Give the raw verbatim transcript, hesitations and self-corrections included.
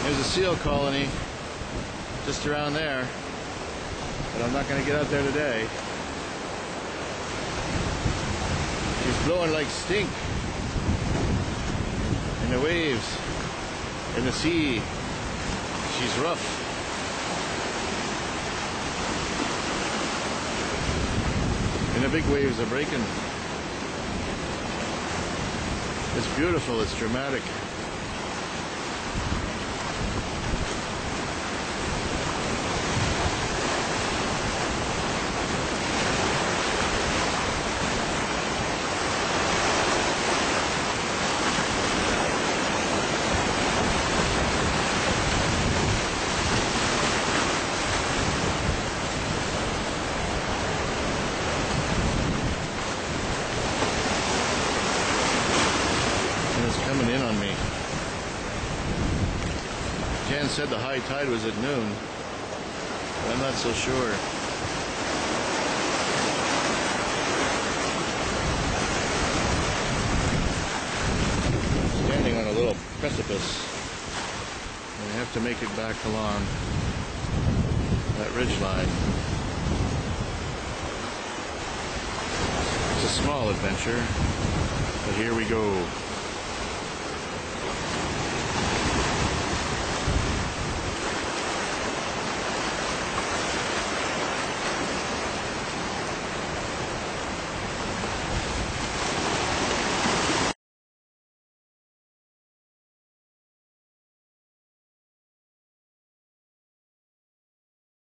There's a seal colony just around there, but I'm not going to get out there today. She's blowing like stink in the waves, in the sea. She's rough. And the big waves are breaking. It's beautiful, it's dramatic. Coming in on me. Jan said the high tide was at noon, but I'm not so sure. Standing on a little precipice, and I have to make it back along that ridge line. It's a small adventure, but here we go.